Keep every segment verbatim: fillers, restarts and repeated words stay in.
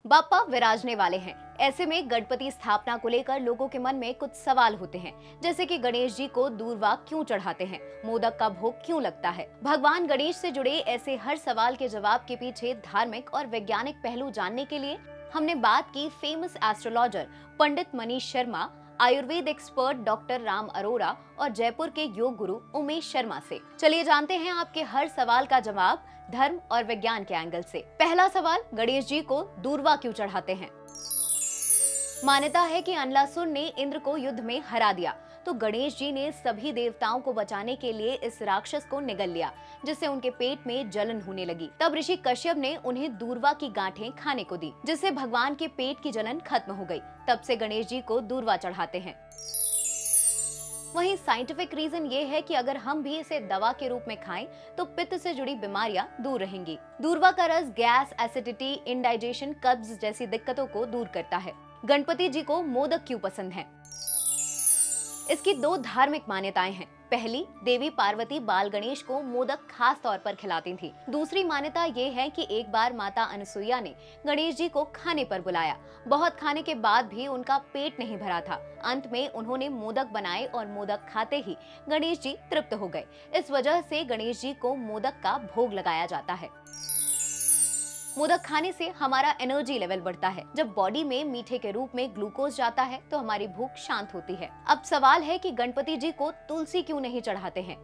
बाप्पा विराजने वाले हैं। ऐसे में गणपति स्थापना को लेकर लोगों के मन में कुछ सवाल होते हैं, जैसे कि गणेश जी को दूर्वा क्यों चढ़ाते हैं, मोदक का भोग क्यों लगता है। भगवान गणेश से जुड़े ऐसे हर सवाल के जवाब के पीछे धार्मिक और वैज्ञानिक पहलू जानने के लिए हमने बात की famous astrologer Pandit Manish Sharma, Ayurveda expert doctor Ram Arora और जयपुर के योग गुरु उमेश शर्मा से। चलिए जानते हैं आपके हर सवाल का जवाब धर्म और विज्ञान के एंगल से। पहला सवाल, गणेश जी को दूर्वा क्यों चढ़ाते हैं? मान्यता है कि अनलासुर ने इंद्र को युद्ध में हरा दिया, तो गणेश जी ने सभी देवताओं को बचाने के लिए इस राक्षस को निगल लिया, जिससे उनके पेट में जलन होने लगी। तब ऋषि कश्यप ने उन्हें दूर्वा की गांठें खाने को दी, जिससे भगवान के पेट की जलन खत्म हो गई। तब से गणेश जी को दूर्वा चढ़ाते हैं। वहीं साइंटिफिक रीजन ये है कि अगर हम भी इसे दवा के रूप में खाएं तो पित्त से जुड़ी बीमारियां दूर रहेंगी। दूर्वा का रस गैस, एसिडिटी, इंडाइजेशन, कब्ज जैसी दिक्कतों को दूर करता है। गणपति जी को मोदक क्यों पसंद है? इसकी दो धार्मिक मान्यताएं हैं। पहली, देवी पार्वती बाल गणेश को मोदक खास तौर पर खिलाती थी। दूसरी मान्यता ये है कि एक बार माता अनसुईया ने गणेश जी को खाने पर बुलाया। बहुत खाने के बाद भी उनका पेट नहीं भरा था। अंत में उन्होंने मोदक बनाए और मोदक खाते ही गणेश जी तृप्त हो गए। इस वजह से गणेश जी को मोदक का भोग लगाया जाता है। मोदक खाने से हमारा एनर्जी लेवल बढ़ता है। जब बॉडी में मीठे के रूप में ग्लूकोज जाता है तो हमारी भूख शांत होती है। अब सवाल है कि गणपति जी को तुलसी क्यों नहीं चढ़ाते हैं?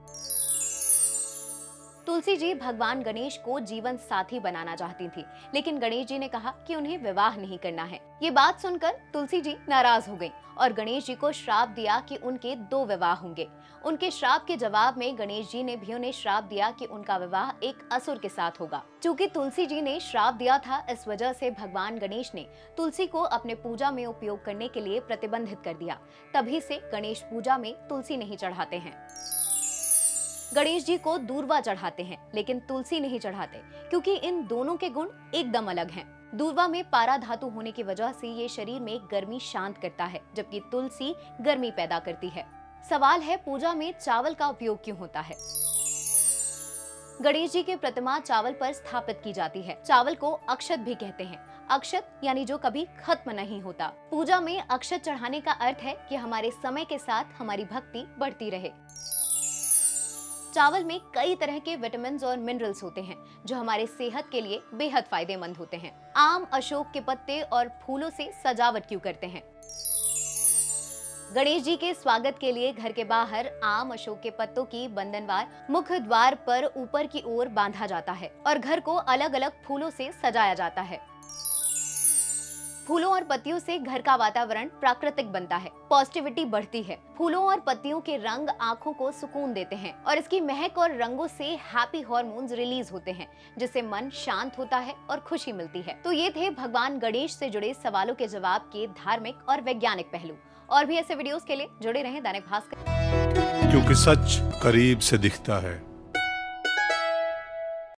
तुलसी जी भगवान गणेश को जीवन साथी बनाना चाहती थी, लेकिन गणेश जी ने कहा कि उन्हें विवाह नहीं करना है। ये बात सुनकर तुलसी जी नाराज हो गईं और गणेश जी को श्राप दिया कि उनके दो विवाह होंगे। उनके श्राप के जवाब में गणेश जी ने भी उन्हें श्राप दिया कि उनका विवाह एक असुर के साथ होगा। चूंकि तुलसी जी ने श्राप दिया था, इस वजह से भगवान गणेश ने तुलसी को अपने पूजा में उपयोग करने के लिए प्रतिबंधित कर दिया। तभी से गणेश पूजा में तुलसी नहीं चढ़ाते हैं। गणेश जी को दूर्वा चढ़ाते हैं, लेकिन तुलसी नहीं चढ़ाते, क्योंकि इन दोनों के गुण एकदम अलग हैं। दूर्वा में पारा धातु होने की वजह से ये शरीर में गर्मी शांत करता है, जबकि तुलसी गर्मी पैदा करती है। सवाल है, पूजा में चावल का उपयोग क्यों होता है? गणेश जी की प्रतिमा चावल पर स्थापित की जाती है। चावल को अक्षत भी कहते हैं। अक्षत यानी जो कभी खत्म नहीं होता। पूजा में अक्षत चढ़ाने का अर्थ है कि हमारे समय के साथ हमारी भक्ति बढ़ती रहे। चावल में कई तरह के विटामिन्स और मिनरल्स होते हैं, जो हमारे सेहत के लिए बेहद फायदेमंद होते हैं। आम, अशोक के पत्ते और फूलों से सजावट क्यों करते हैं? गणेश जी के स्वागत के लिए घर के बाहर आम, अशोक के पत्तों की बंधनवार मुख्य द्वार पर ऊपर की ओर बांधा जाता है और घर को अलग अलग फूलों से सजाया जाता है। फूलों और पत्तियों से घर का वातावरण प्राकृतिक बनता है, पॉजिटिविटी बढ़ती है। फूलों और पत्तियों के रंग आंखों को सुकून देते हैं और इसकी महक और रंगों से हैप्पी हार्मोन्स रिलीज होते हैं, जिससे मन शांत होता है और खुशी मिलती है। तो ये थे भगवान गणेश से जुड़े सवालों के जवाब के धार्मिक और वैज्ञानिक पहलू। और भी ऐसे वीडियोस के लिए जुड़े रहें दैनिक भास्कर, क्योंकि सच करीब से दिखता है।